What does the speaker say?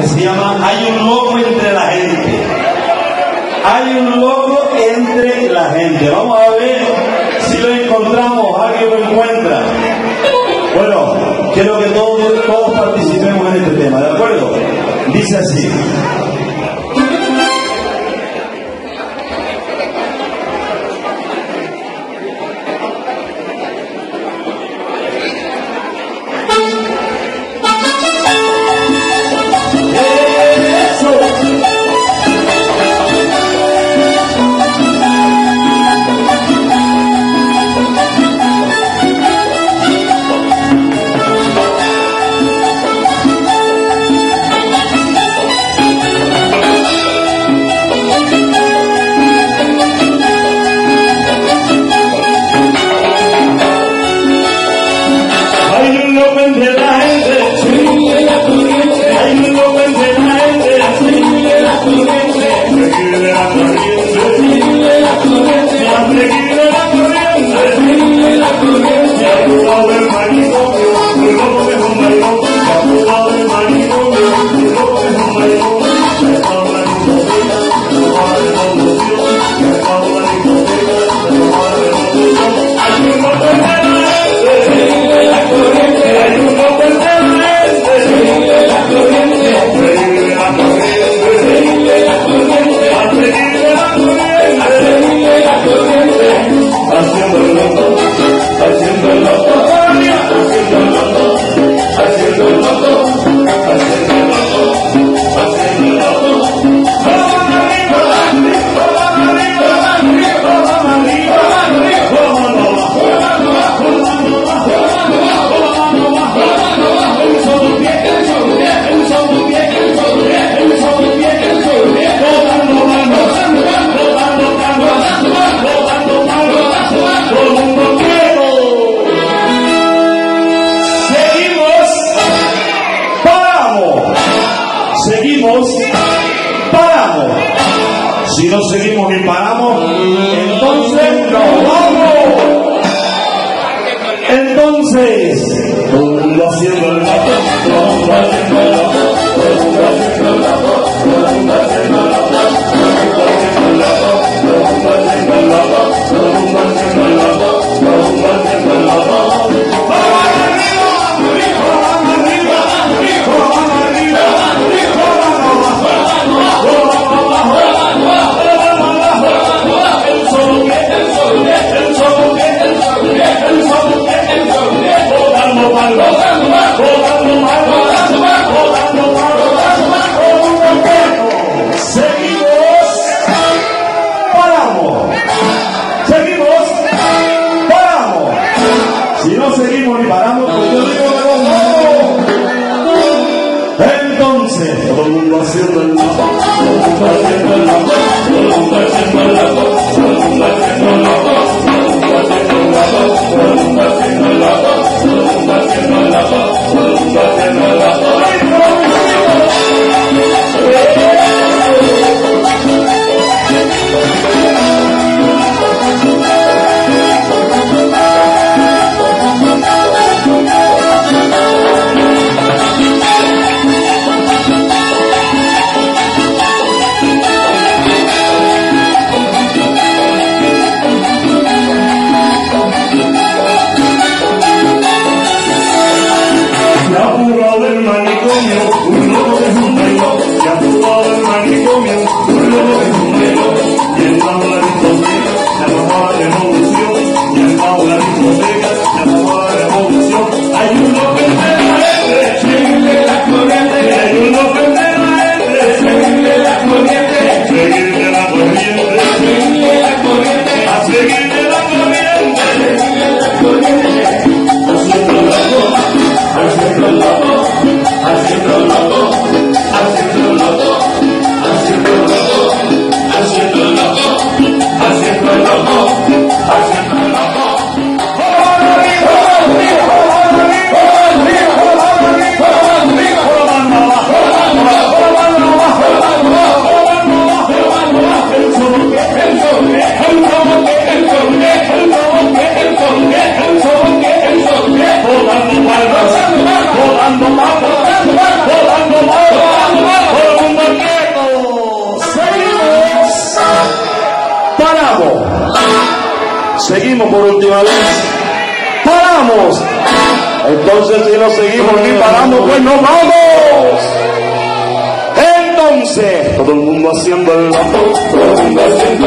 que se llama Hay un loco entre la gente. Hay un loco entre la gente. Vamos a ver si lo encontramos, alguien lo encuentra. Bueno, quiero que todos participemos en este tema, ¿de acuerdo? Dice así. Si no seguimos ni paramos, entonces nos vamos. Entonces, todo el mundo haciendo el gato, todo el mundo haciendo el gato, todo el mundo haciendo el gato, todo el mundo haciendo el gato, todo el mundo haciendo el gato, todo el mundo haciendo el gato, todo el mundo haciendo el gato, todo el mundo haciendo el gato. Haciendo el lago, todo el mundo haciendo el lago, todo el mundo haciendo el lago, todo el mundo haciendo el lago, todo el mundo haciendo el lago, todo el mundo haciendo el lago, todo el mundo haciendo el lago, todo el mundo Seguimos por última vez. Paramos. Entonces si no seguimos ni paramos, pues nos vamos. Entonces, todo el mundo haciendo el